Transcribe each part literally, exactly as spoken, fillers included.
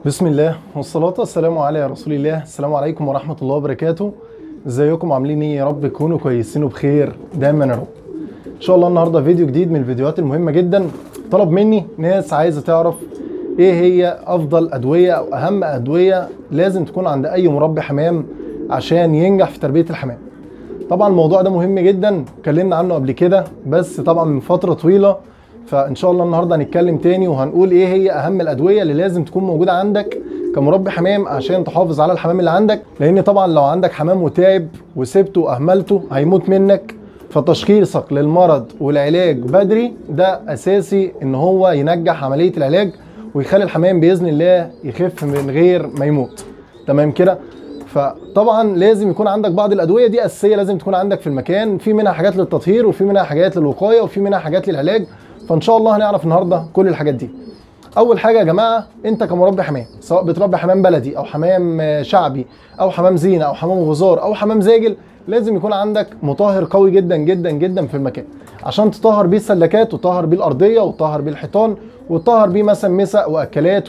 بسم الله والصلاة والسلام على رسول الله. السلام عليكم ورحمة الله وبركاته. ازيكم عاملين ايه؟ يا رب تكونوا كويسين وبخير دايما يا رب. ان شاء الله النهارده فيديو جديد من الفيديوهات المهمة جدا. طلب مني ناس عايزة تعرف ايه هي افضل ادوية او اهم ادوية لازم تكون عند اي مربي حمام عشان ينجح في تربية الحمام. طبعا الموضوع ده مهم جدا، اتكلمنا عنه قبل كده بس طبعا من فترة طويلة، فان شاء الله النهارده هنتكلم تاني وهنقول ايه هي اهم الادويه اللي لازم تكون موجوده عندك كمربي حمام عشان تحافظ على الحمام اللي عندك. لان طبعا لو عندك حمام وتعب وسبته واهملته هيموت منك، فتشخيصك للمرض والعلاج بدري ده اساسي ان هو ينجح عمليه العلاج ويخلي الحمام باذن الله يخف من غير ما يموت. تمام كده؟ فطبعا لازم يكون عندك بعض الادويه دي اساسيه لازم تكون عندك في المكان، في منها حاجات للتطهير وفي منها حاجات للوقايه وفي منها حاجات للعلاج. فان شاء الله هنعرف النهارده كل الحاجات دي. اول حاجه يا جماعه، انت كمربي حمام سواء بتربي حمام بلدي او حمام شعبي او حمام زينه او حمام غزار او حمام زاجل، لازم يكون عندك مطهر قوي جدا جدا جدا في المكان عشان تطهر بيه السلكات وتطهر بيه الارضيه وتطهر بيه الحيطان وتطهر بيه مثلا مسق واكلات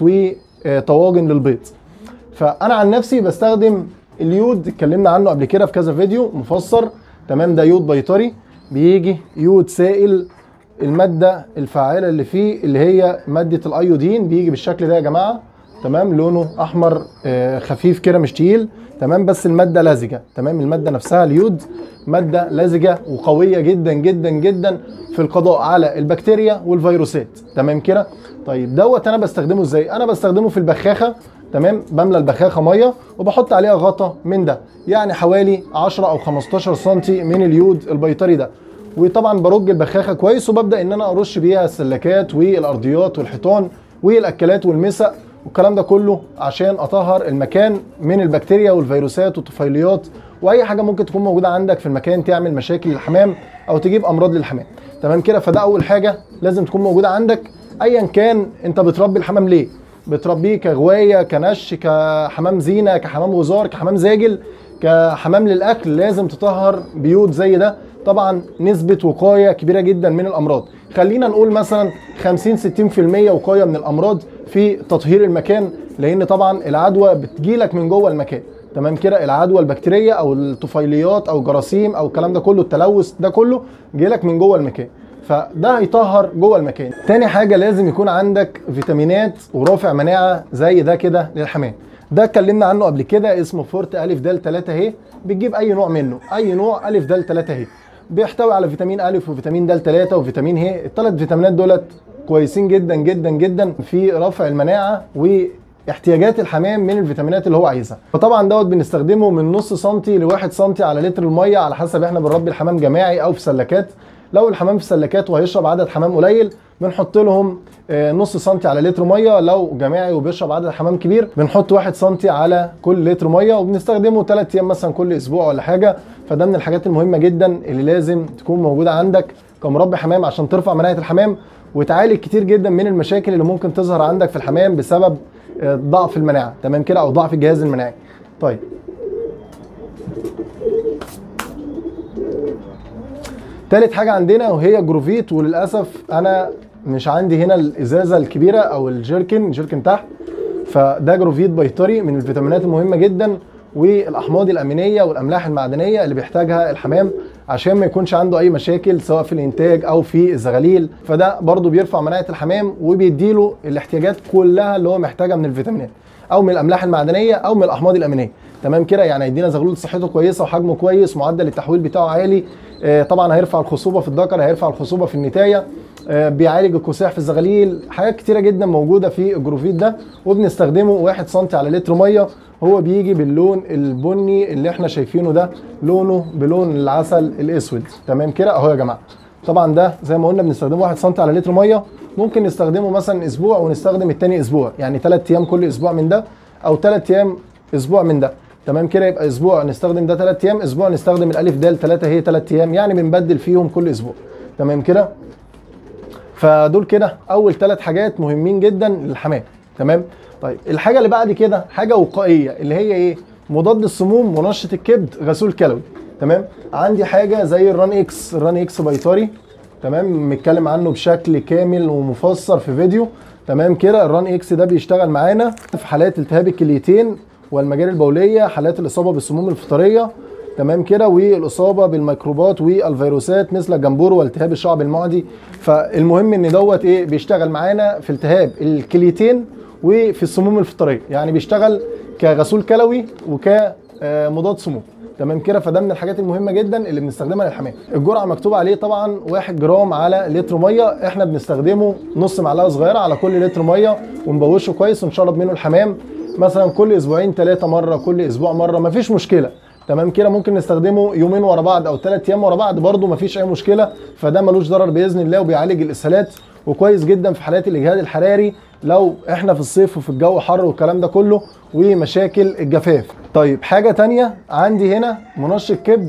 وطواجن للبيض. فانا عن نفسي بستخدم اليود، اتكلمنا عنه قبل كده في كذا فيديو مفسر. تمام، ده يود بيطري، بيجي يود سائل، الماده الفعاله اللي فيه اللي هي ماده الايودين، بيجي بالشكل ده يا جماعه. تمام، لونه احمر آه خفيف كده مش تقيل. تمام، بس الماده لزجه. تمام، الماده نفسها اليود ماده لزجه وقويه جدا جدا جدا في القضاء على البكتيريا والفيروسات. تمام كده؟ طيب دوت انا بستخدمه ازاي؟ انا بستخدمه في البخاخه. تمام، بملى البخاخه ميه وبحط عليها غطا من ده، يعني حوالي عشرة او خمستاشر سنتي من اليود البيطري ده. وطبعا برج البخاخه كويس وببدا ان انا ارش بيها السلكات والارضيات والحيطان والاكلات والمسق والكلام ده كله عشان اطهر المكان من البكتيريا والفيروسات والطفيليات واي حاجه ممكن تكون موجوده عندك في المكان تعمل مشاكل للحمام او تجيب امراض للحمام. تمام كده؟ فده اول حاجه لازم تكون موجوده عندك ايا كان انت بتربي الحمام ليه. بتربيه كغوايه، كنش، كحمام زينه، كحمام غزار، كحمام زاجل، كحمام للاكل، لازم تطهر بيوت زي ده. طبعا نسبه وقايه كبيره جدا من الامراض، خلينا نقول مثلا خمسين ستين في المية وقايه من الامراض في تطهير المكان، لان طبعا العدوى بتجيلك من جوه المكان. تمام كده؟ العدوى البكتيريه او الطفيليات او الجراثيم او الكلام ده كله، التلوث ده كله جيلك من جوه المكان، فده هيطهر جوه المكان. تاني حاجه لازم يكون عندك فيتامينات ورافع مناعه زي ده كده للحمام. ده اتكلمنا عنه قبل كده، اسمه فورت الف د ثلاثة اهي. بتجيب اي نوع منه، اي نوع الف د ثلاثة اهي، بيحتوي على فيتامين الف وفيتامين د ثلاثة وفيتامين ه. الثلاث فيتامينات دولت كويسين جدا جدا جدا في رفع المناعه واحتياجات الحمام من الفيتامينات اللي هو عايزها. فطبعا دوت بنستخدمه من نص سنتي لواحد سنتي على لتر الميه على حسب احنا بنربي الحمام جماعي او في سلكات. لو الحمام في سلكات وهيشرب عدد حمام قليل بنحط لهم نص سنتي على لتر ميه، لو جماعي وبيشرب عدد حمام كبير بنحط واحد سنتي على كل لتر ميه، وبنستخدمه ثلاث ايام مثلا كل اسبوع ولا حاجه. فده من الحاجات المهمه جدا اللي لازم تكون موجوده عندك كمربي حمام عشان ترفع مناعه الحمام وتعالج كتير جدا من المشاكل اللي ممكن تظهر عندك في الحمام بسبب ضعف المناعه. تمام كده؟ او ضعف الجهاز المناعي. طيب تالت حاجة عندنا وهي جروفيت، وللأسف أنا مش عندي هنا الإزازة الكبيرة أو الجيركن جيركن تحت. فده جروفيت بيطري من الفيتامينات المهمة جدا والأحماض الأمينية والأملاح المعدنية اللي بيحتاجها الحمام عشان ما يكونش عنده أي مشاكل سواء في الإنتاج أو في الزغاليل. فده برضو بيرفع مناعة الحمام وبيديله الاحتياجات كلها اللي هو محتاجها من الفيتامينات أو من الأملاح المعدنية أو من الأحماض الأمينية. تمام كده؟ يعني هيدينا زغلول صحته كويسه وحجمه كويس، معدل التحويل بتاعه عالي. آه طبعا هيرفع الخصوبه في الذكر، هيرفع الخصوبه في النتايه، آه بيعالج الكساح في الزغاليل. حاجات كتيره جدا موجوده في الجروفيت ده، وبنستخدمه واحد سنتي على لتر ميه. هو بيجي باللون البني اللي احنا شايفينه ده، لونه بلون العسل الاسود. تمام كده؟ اهو يا جماعه. طبعا ده زي ما قلنا بنستخدمه واحد سنتي على لتر ميه، ممكن نستخدمه مثلا اسبوع ونستخدم التاني اسبوع، يعني ثلاث ايام كل اسبوع من ده او ثلاث ايام اسبوع من ده. تمام كده؟ يبقى اسبوع نستخدم ده ثلاث ايام، اسبوع نستخدم الالف د ثلاثة هي ثلاث ايام، يعني بنبدل فيهم كل اسبوع. تمام كده؟ فدول كده اول ثلاث حاجات مهمين جدا للحمام. تمام؟ طيب الحاجه اللي بعد كده حاجه وقائيه اللي هي ايه؟ مضاد السموم، منشط الكبد، غسول كلوي. تمام؟ عندي حاجه زي الران اكس، الران اكس بيطري. تمام؟ متكلم عنه بشكل كامل ومفسر في فيديو. تمام كده. الران اكس ده بيشتغل معانا في حالات التهاب الكليتين والمجاري البوليه، حالات الاصابه بالسموم الفطريه، تمام كده، والاصابه بالميكروبات والفيروسات مثل الجمبور والتهاب الشعب المعدي. فالمهم ان دوت ايه بيشتغل معانا في التهاب الكليتين وفي السموم الفطريه، يعني بيشتغل كغسول كلوي وكمضاد سموم، تمام كده. فده من الحاجات المهمه جدا اللي بنستخدمها للحمام. الجرعه مكتوب عليه طبعا واحد جرام على لتر ميه، احنا بنستخدمه نص معلقه صغيره على كل لتر ميه، ونبوشه كويس ونشرب منه الحمام مثلا كل اسبوعين ثلاثه مره، كل اسبوع مره، مفيش مشكله، تمام كده. ممكن نستخدمه يومين ورا بعض او ثلاث ايام ورا بعض برده مفيش اي مشكله، فده ملوش ضرر باذن الله، وبيعالج الاسهالات، وكويس جدا في حالات الاجهاد الحراري لو احنا في الصيف وفي الجو حر والكلام ده كله، ومشاكل الجفاف. طيب حاجه تانية عندي هنا منشط كبد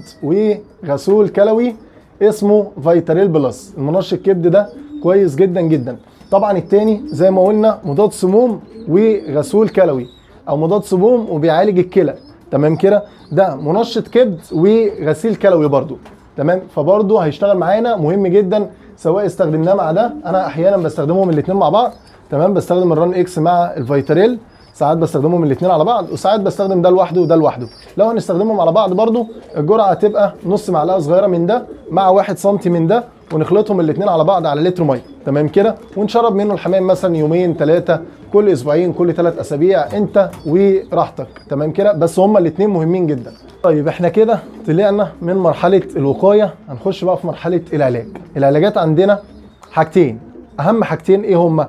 وغسول كلوي اسمه فيتاريل بلس. المنشط كبد ده كويس جدا جدا. طبعا التاني زي ما قلنا مضاد سموم وغسول كلوي، او مضاد سموم وبيعالج الكلى، تمام كده. ده منشط كبد وغسيل كلوي برضو، تمام. فبرضو هيشتغل معانا مهم جدا سواء استخدمناه مع ده، انا احيانا بستخدمهم الاثنين مع بعض، تمام. بستخدم الران اكس مع الفيتاريل، ساعات بستخدمهم الاثنين على بعض، وساعات بستخدم ده لوحده وده لوحده. لو هنستخدمهم على بعض برضو الجرعه هتبقى نص معلقه صغيره من ده مع واحد سنتي من ده، ونخلطهم الاثنين على بعض على لتر ميه، تمام كده، ونشرب منه الحمام مثلا يومين ثلاثه، كل اسبوعين، كل ثلاث اسابيع، انت وراحتك، تمام كده. بس هما الاثنين مهمين جدا. طيب احنا كده طلعنا من مرحله الوقايه، هنخش بقى في مرحله العلاج. العلاجات عندنا حاجتين، اهم حاجتين ايه هما؟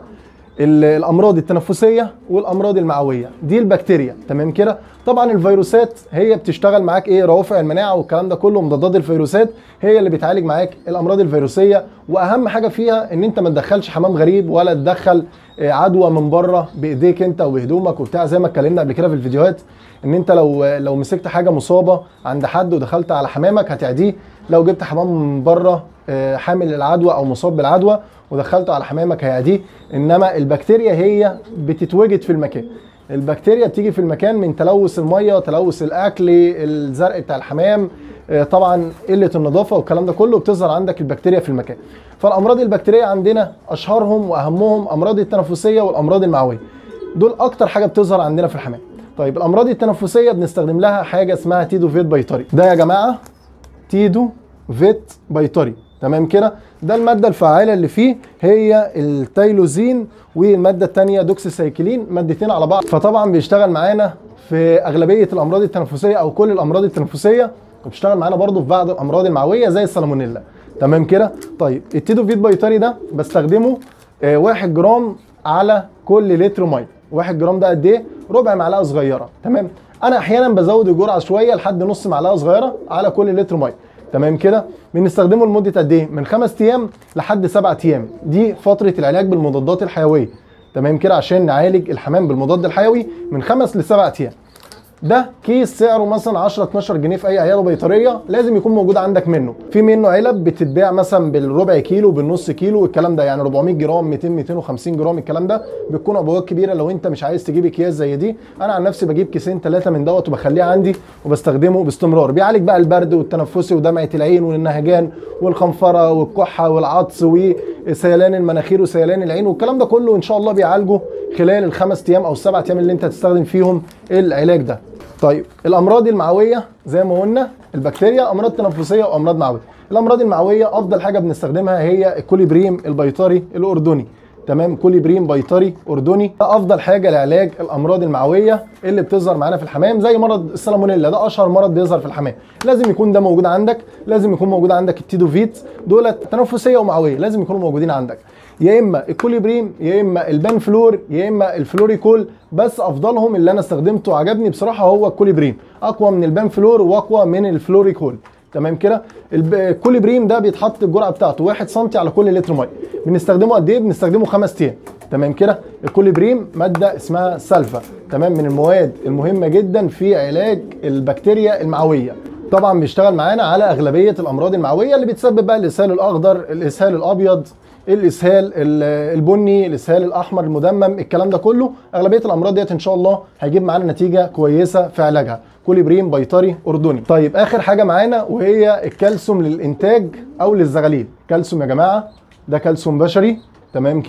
الامراض التنفسيه والامراض المعويه، دي البكتيريا، تمام كده. طبعا الفيروسات هي بتشتغل معاك ايه، روافع المناعه والكلام ده كله، مضادات الفيروسات هي اللي بتعالج معاك الامراض الفيروسيه. واهم حاجه فيها ان انت ما تدخلش حمام غريب، ولا تدخل عدوى من بره بايديك انت وبهدومك وبتاع، زي ما اتكلمنا قبل كده في الفيديوهات، ان انت لو لو مسكت حاجه مصابه عند حد ودخلت على حمامك هتعديه. لو جبت حمام من بره حامل العدوى او مصاب بالعدوى ودخلته على حمامك هيعديه. انما البكتيريا هي بتتوجد في المكان، البكتيريا بتيجي في المكان من تلوث الميه، تلوث الاكل، الزرع بتاع الحمام، طبعا قله النظافه والكلام ده كله، بتظهر عندك البكتيريا في المكان. فالامراض البكتيريه عندنا اشهرهم واهمهم امراض التنفسيه والامراض المعويه، دول اكتر حاجه بتظهر عندنا في الحمام. طيب الامراض التنفسيه بنستخدم لها حاجه اسمها تيدو فيت بيطري. ده يا جماعه تيدو فيت بيطري، تمام كده. ده الماده الفعاله اللي فيه هي التايلوزين، والماده الثانيه دوكسيسايكلين، مادتين على بعض. فطبعا بيشتغل معانا في اغلبيه الامراض التنفسيه او كل الامراض التنفسيه، وبيشتغل معانا برضو في بعض الامراض المعويه زي السالمونيلا، تمام كده. طيب التيدو فيت بيطري ده بستخدمه آه واحد جرام على كل لتر ميه. واحد جرام ده قد ايه؟ ربع معلقه صغيره، تمام. انا احيانا بزود الجرعه شويه لحد نص معلقه صغيره على كل لتر ميه، تمام كده. بنستخدمه لمده قد ايه؟ من خمس ايام لحد سبعة ايام، دي فتره العلاج بالمضادات الحيويه، تمام كده، عشان نعالج الحمام بالمضاد الحيوي من خمس لسبع ايام. ده كيس سعره مثلا عشرة اتناشر جنيه في اي عياده بيطريه، لازم يكون موجود عندك منه. في منه علب بتتباع مثلا بالربع كيلو، بالنص كيلو، الكلام ده يعني أربعمية جرام، ميتين ميتين وخمسين جرام، الكلام ده بتكون عبوات كبيره لو انت مش عايز تجيب اكياس زي دي. انا عن نفسي بجيب كيسين ثلاثه من دوت وبخليه عندي وبستخدمه باستمرار. بيعالج بقى البرد والتنفسي ودمعه العين والنهجان والخنفره والكحه والعطس وسيلان المناخير وسيلان العين والكلام ده كله، ان شاء الله بيعالجه خلال الخمس ايام او السبع ايام اللي انت هتستخدم فيهم العلاج ده. طيب الامراض المعويه زي ما قلنا البكتيريا امراض تنفسيه وامراض معويه. الامراض المعويه افضل حاجه بنستخدمها هي الكوليبريم البيطري الاردني، تمام. كوليبريم بيطري اردني ده افضل حاجه لعلاج الامراض المعويه اللي بتظهر معانا في الحمام، زي مرض السالمونيلا، ده اشهر مرض بيظهر في الحمام. لازم يكون ده موجود عندك، لازم يكون موجود عندك التيدو فيت، دولت تنفسيه ومعويه لازم يكونوا موجودين عندك، يا اما الكوليبريم يا اما البانفلور يا اما الفلوريكول. بس افضلهم اللي انا استخدمته وعجبني بصراحه هو الكوليبريم، اقوى من البانفلور واقوى من الفلوريكول، تمام كده. الكوليبريم ده بيتحط الجرعه بتاعته واحد سنتي على كل لتر ميه. بنستخدمه قد ايه؟ بنستخدمه خمس ايام، تمام كده. الكوليبريم ماده اسمها سلفا، تمام، من المواد المهمه جدا في علاج البكتيريا المعويه. طبعا بيشتغل معانا على اغلبيه الامراض المعويه اللي بتسبب بقى الاسهال الاخضر، الاسهال الابيض، الاسهال البني، الاسهال الاحمر المدمم، الكلام ده كله. اغلبيه الامراض ديت ان شاء الله هيجيب معانا نتيجه كويسه في علاجها. كوليبريم بيطري اردني. طيب اخر حاجه معانا وهي الكالسيوم للانتاج او للزغاليل. كالسيوم يا جماعه ده كالسيوم بشري، تمام كده.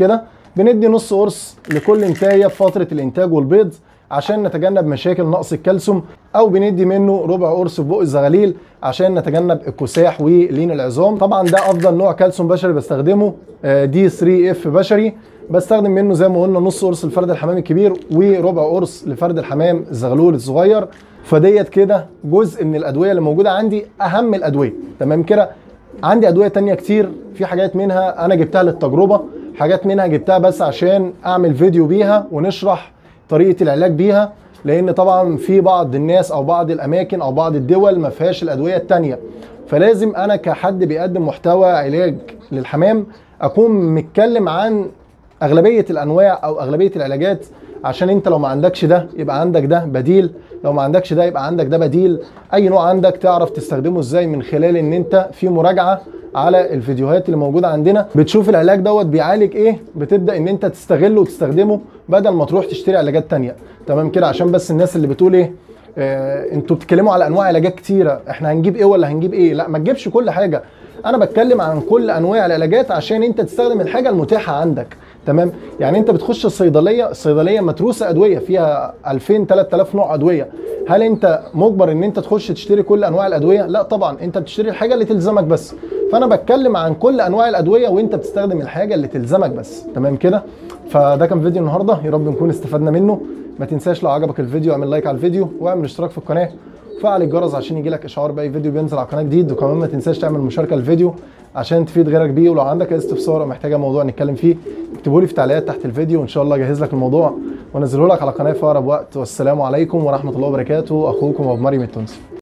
بندي نص قرص لكل انتايه في فتره الانتاج والبيض عشان نتجنب مشاكل نقص الكالسيوم، او بندي منه ربع قرص في بق الزغاليل عشان نتجنب الكساح ولين العظام. طبعا ده افضل نوع كالسيوم بشري بستخدمه، دي ثري اف بشري، بستخدم منه زي ما قلنا نص قرص لفرد الحمام الكبير وربع قرص لفرد الحمام الزغلول الصغير. فديت كده جزء من الادويه اللي موجوده عندي، اهم الادويه. تمام كده. عندي ادويه تانية كتير، في حاجات منها انا جبتها للتجربه، حاجات منها جبتها بس عشان اعمل فيديو بيها ونشرح طريقه العلاج بيها، لان طبعا في بعض الناس او بعض الاماكن او بعض الدول ما فيهاش الادويه التانية، فلازم انا كحد بيقدم محتوى علاج للحمام اكون متكلم عن اغلبيه الانواع او اغلبيه العلاجات، عشان انت لو ما عندكش ده يبقى عندك ده بديل، لو ما عندكش ده يبقى عندك ده بديل. اي نوع عندك تعرف تستخدمه ازاي من خلال ان انت في مراجعه على الفيديوهات اللي موجوده عندنا، بتشوف العلاج دوت بيعالج ايه، بتبدا ان انت تستغله وتستخدمه بدل ما تروح تشتري علاجات تانية. تمام كده. عشان بس الناس اللي بتقول ايه آه انتوا بتتكلموا على انواع علاجات كتيره، احنا هنجيب ايه ولا هنجيب ايه؟ لا، ما تجيبش كل حاجه، انا بتكلم عن كل انواع العلاجات عشان انت تستخدم الحاجه المتاحه عندك. تمام. يعني انت بتخش الصيدليه، الصيدليه متروسه ادويه فيها ألفين تلات آلاف نوع ادويه، هل انت مجبر ان انت تخش تشتري كل انواع الادويه؟ لا طبعا، انت بتشتري الحاجه اللي تلزمك بس. فانا بتكلم عن كل انواع الادويه وانت بتستخدم الحاجه اللي تلزمك بس. تمام كده. فده كان فيديو النهارده، يا رب نكون استفدنا منه. ما تنساش لو عجبك الفيديو اعمل لايك على الفيديو واعمل اشتراك في القناه وفعل الجرس عشان يجيلك اشعار باي فيديو بينزل على القناه جديد. وكمان ما تنساش تعمل مشاركه للفيديو عشان تفيد غيرك بيه. ولو عندك اي استفسار او محتاجه موضوع نتكلم فيه اكتبوا لي في التعليقات تحت الفيديو وان شاء الله اجهز لك الموضوع وانزله لك على القناه في اقرب وقت. والسلام عليكم ورحمه الله وبركاته. اخوكم ابو مريم التونسي.